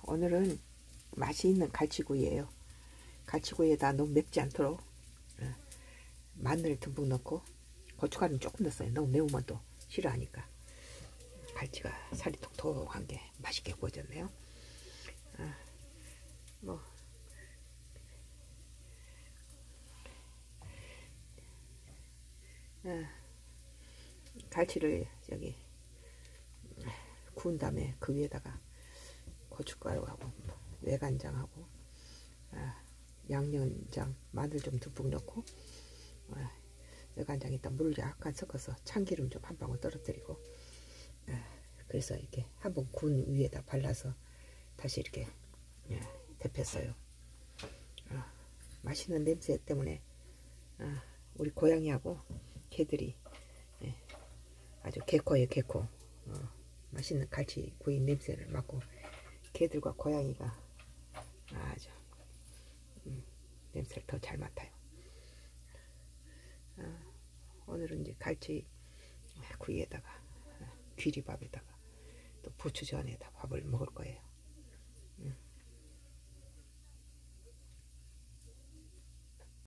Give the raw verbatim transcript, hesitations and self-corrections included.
오늘은 맛이 있는 갈치구이예요. 갈치구이에다 너무 맵지 않도록 마늘 듬뿍 넣고 고춧가루는 조금 넣었어요. 너무 매우면 또 싫어하니까. 갈치가 살이 톡톡한 게 맛있게 구워졌네요. 아, 뭐 아, 갈치를 여기 구운 다음에 그 위에다가 고춧가루하고 외간장하고 아, 양념장 마늘 좀 듬뿍 넣고 아, 외간장에다 물을 약간 섞어서 참기름 좀 한 방울 떨어뜨리고 아, 그래서 이렇게 한번 구운 위에다 발라서 다시 이렇게 예, 데폈어요. 아, 맛있는 냄새 때문에 아, 우리 고양이하고 개들이 예, 아주 개코예요. 개코. 어, 맛있는 갈치 구이 냄새를 맡고 개들과 고양이가 아주 음, 냄새를 더 잘 맡아요. 아, 오늘은 이제 갈치 구이에다가 귀리밥에다가 또 부추전에다 밥을 먹을 거예요.